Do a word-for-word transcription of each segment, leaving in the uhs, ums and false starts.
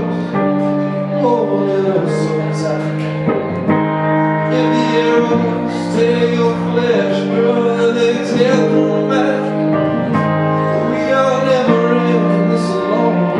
hold it oh so tight. If the arrows tear your flesh, brother, they tear through mine. We are never in this alone.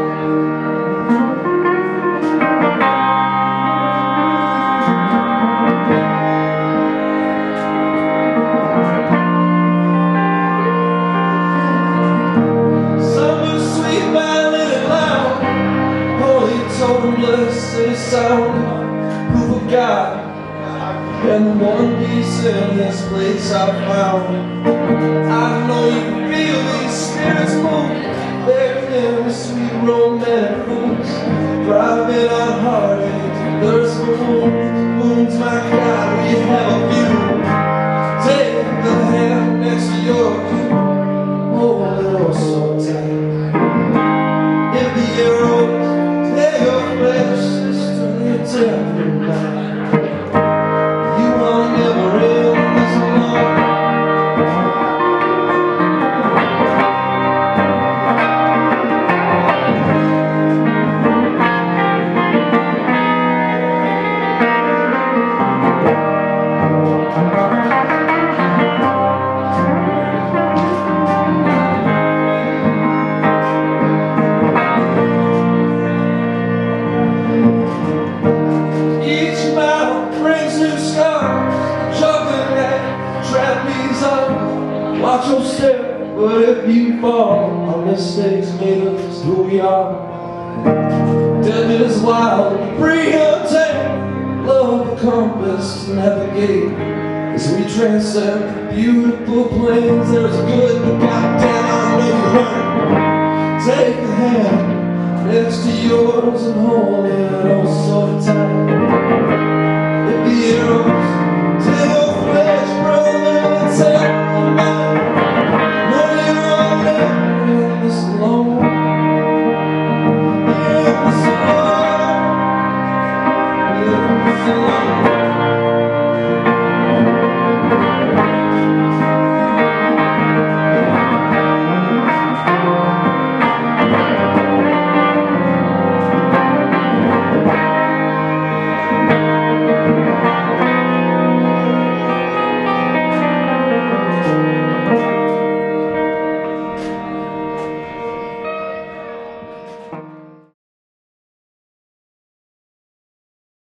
Blessed sound, who forgot, and the one piece in this place I found. I know you can feel these spirits move, they're in the sweet romantic moves, driving our heartache to thirst for wounds. Wounds, my God, we have a few. Take the hand next to yours, hold it oh so tight. If the arrows tear your flesh, sister, you tear through mine. You are never in this alone. Watch your step, but if you fall, our mistakes made us who we are. Death is wild, free and tame, love a compass to navigate. As we transcend beautiful plains, there's good, but goddamn, I know you hurt. Take a hand next to yours and hold